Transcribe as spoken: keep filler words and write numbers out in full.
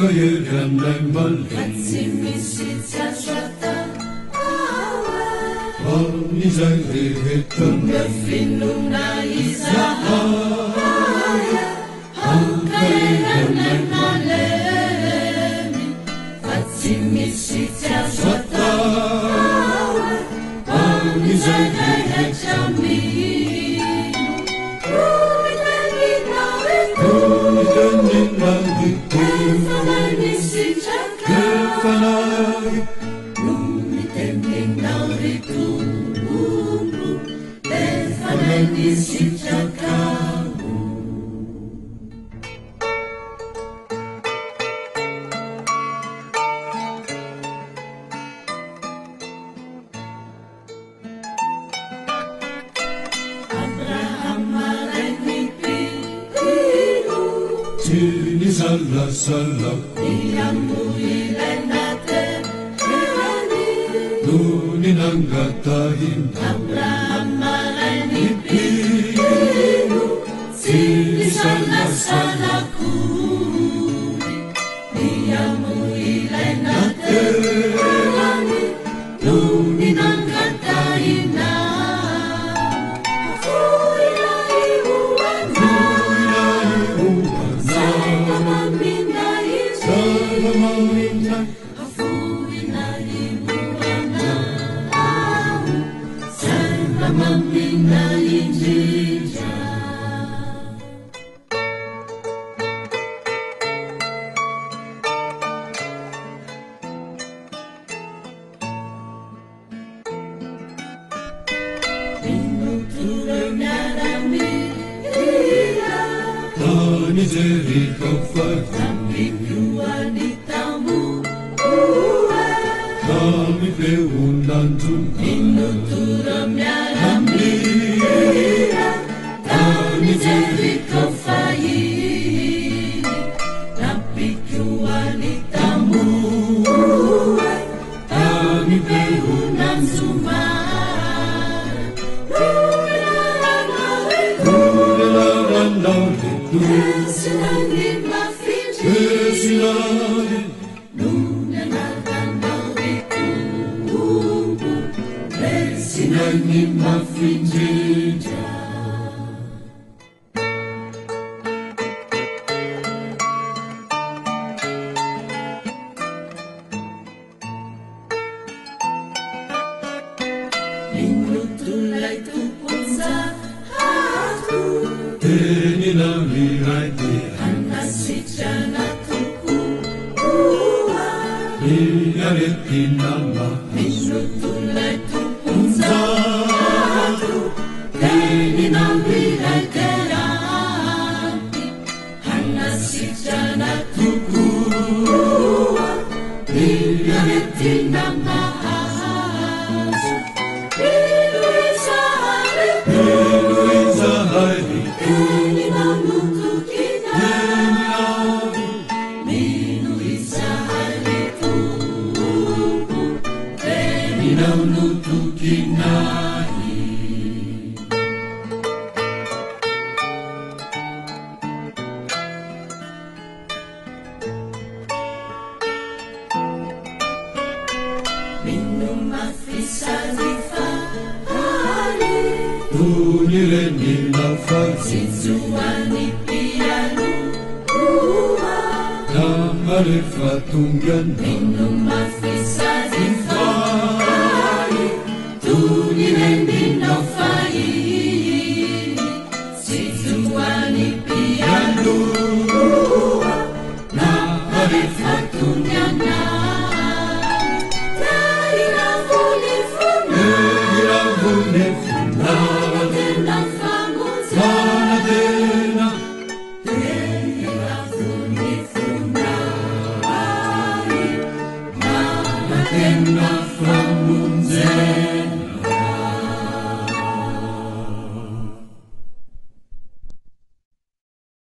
Kayeranaimal Katsimisitsaswata awa Pamizang rihitam Nafinuna izahaya Kayeranaimalemi Katsimisitsaswata awa Pamizang rihitami Kefanai Numitending nauritumbu Kefanai nisitakamu Abraham maray nipililu Sini salah salah Iyamu natin Nunin ang gatahin Abraham maray nipililu Sinisala-sala kuri Iyamu natin Nunin ang gatahin na Tani jeri kafar Kami wanitamu Kami peunan jumpa Minuturam yarami Tani jeri kafayi Napiku wanitamu Kami peunan sumar Kesinangin mafinji Kesinangin Nuna nagandang Kesinangin mafinjija Minutulay tupon sa hatu Teni nami raiti Anasitya na tuku Niyarit kinama Minutulay tupon sa hatu Teni nabilay terati Anasitya na tuku Niyarit kinama Luisa Hari Teni nanutukina Teni Minu isahari tubuh Teni nanutukinahi Minu mafisarifa hari Tunireni nafas Sinzuani pianu Namare fatunggan Minu mafisarifa